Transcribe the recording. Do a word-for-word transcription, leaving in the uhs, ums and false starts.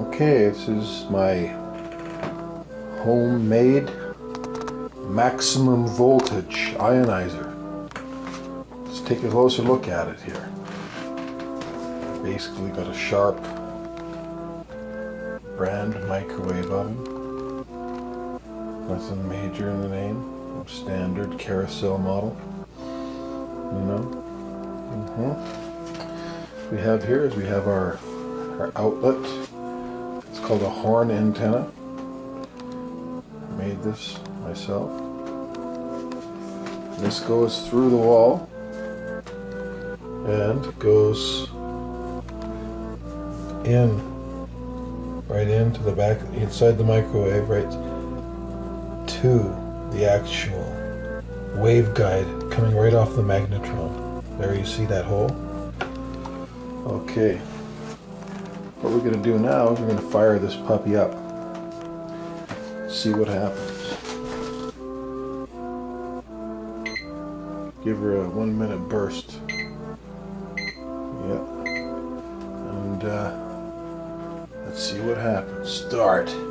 Okay, this is my homemade maximum voltage ionizer. Let's take a closer look at it here. Basically got a sharp brand microwave oven. Nothing major in the name. Standard carousel model. You know. Mm-hmm. We have here is we have our our outlet. It's called a horn antenna. I made this myself. This goes through the wall and goes in, right into the back, inside the microwave, right to the actual waveguide coming right off the magnetron. There you see that hole? Okay. What we're going to do now is we're going to fire this puppy up. See what happens. Give her a one minute burst. Yeah. And uh, let's see what happens. Start.